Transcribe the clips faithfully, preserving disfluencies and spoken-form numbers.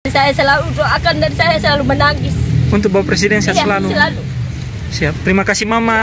Saya selalu doakan dan saya selalu menangis. Untuk Bapak Presiden sehat Iya, selalu. selalu. Siap. Terima kasih Mama.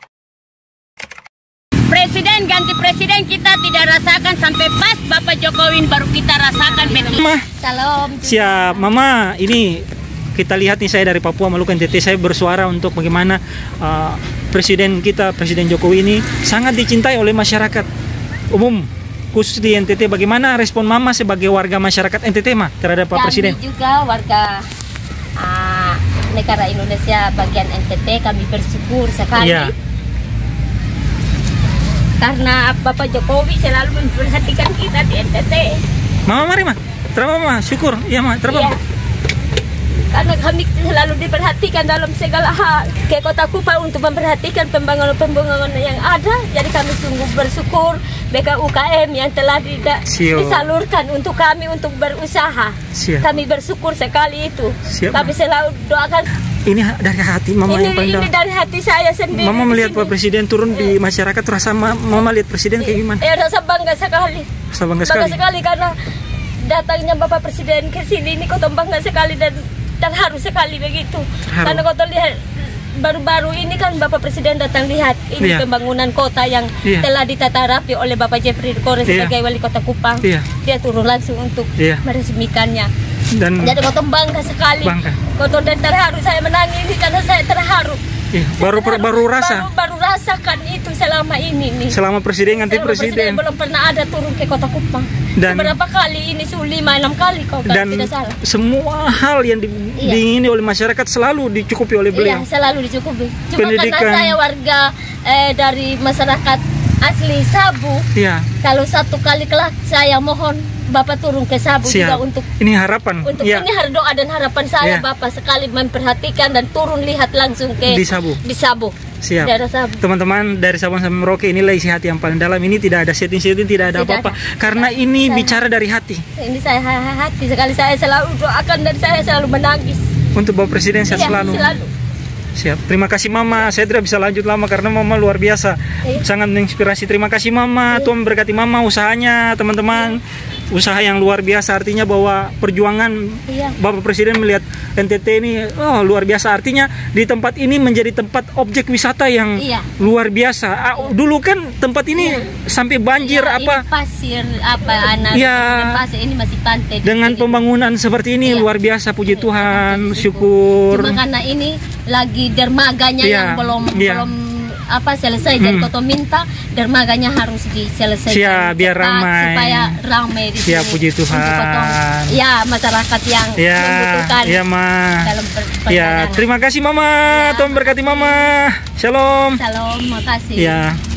Presiden ganti presiden kita tidak rasakan sampai pas Bapak Jokowi baru kita rasakan betul. Mama. Salam. Siap. Mama, ini kita lihat nih, saya dari Papua Maluku N T T, saya bersuara untuk bagaimana uh, presiden kita, Presiden Jokowi ini sangat dicintai oleh masyarakat umum, khusus di N T T. Bagaimana respon Mama sebagai warga masyarakat N T T mah terhadap Pak Kami Presiden? juga warga uh, negara Indonesia bagian N T T, kami bersyukur sekali. Iya. Karena Bapak Jokowi selalu memperhatikan kita di N T T. Mama, mari mah. Terima Mama, syukur. Iya Mama, terima. Iya. Karena kami selalu diperhatikan dalam segala hal. Ke Kota Kupang untuk memperhatikan pembangunan-pembangunan yang ada. Jadi kami sungguh bersyukur B K U K M yang telah dida- disalurkan untuk kami untuk berusaha. Siap. Kami bersyukur sekali itu. Siap, Kami selalu doakan. Ini dari hati Mama Ini, yang pandang. ini dari hati saya sendiri. Mama melihat di sini. Pak Presiden turun di masyarakat, rasa ma- Mama lihat Presiden kayak gimana? Ya, rasa bangga sekali. Rasa bangga Bangga sekali. sekali karena datangnya Bapak Presiden ke sini ini kota bangga sekali dan terharu sekali begitu. Terharu. Karena kota lihat baru-baru ini kan Bapak Presiden datang lihat ini Iya. pembangunan kota yang Iya. telah ditata rapi oleh Bapak Jeffrey Kore Iya. sebagai wali kota Kupang. Iya. Dia turun langsung untuk Iya. meresmikannya. Dan Jadi kota bangga sekali. Bangga. Kota dan terharu, saya menangis karena saya terharu. iya, baru Saya terharu. baru rasa Baru, baru rasakan itu selama ini nih. selama Presiden ganti Selama Presiden. belum pernah ada turun ke Kota Kupang. Dan- Beberapa kali ini sudah lima enam kali kalau Dan tidak salah. semua hal yang di, Iya. diingini oleh masyarakat selalu dicukupi oleh beliau. Iya, selalu dicukupi. Cuma Pendidikan. karena saya warga eh, dari masyarakat asli Sabu, Iya. kalau satu kali kelak saya mohon Bapak turun ke Sabu Siap. juga untuk Ini harapan. untuk Iya. ini har- doa dan harapan saya Iya. Bapak sekali memperhatikan dan turun lihat langsung ke Di Sabu. Di Sabu. Siap. Daerah Sabu. Teman-teman dari Sabang sampai Merauke, inilah isi hati yang paling dalam. Ini tidak ada setting-setting, tidak ada Tidak apa-apa. ada. Karena ini Saya- bicara dari hati. Ini saya ha- hati sekali, saya selalu doakan dan saya selalu menangis. Untuk Bapak Presiden sehat Iya, selalu. selalu. Siap. Terima kasih Mama. Saya tidak bisa lanjut lama karena Mama luar biasa. Iya. Sangat menginspirasi. Terima kasih Mama. Tuhan berkati Mama usahanya, teman-teman. Usaha yang luar biasa, artinya bahwa perjuangan Iya. Bapak Presiden melihat N T T ini oh, luar biasa. Artinya di tempat ini menjadi tempat objek wisata yang Iya. luar biasa. Ah, dulu kan tempat ini sampai banjir Iya, apa ini pasir apa anak Iya. pasir ini masih pantai. di dengan sini. pembangunan seperti ini Iya. luar biasa. Puji Iya, Tuhan, iya, syukur. Cuma karena ini lagi dermaganya Iya, yang belum iya. belum apa selesai, jadi Hmm. Koto minta dermaganya harus diselesaikan. Siap, biar cepat ramai. supaya ramai di Siap, sini. puji Untuk Tuhan. Koto- ya masyarakat yang Ya, membutuhkan ya Ma. dalam per- Ya, perjalanan. terima kasih Mama. Ya, Tuhan berkati Mama. Shalom. Salam, makasih. Ya.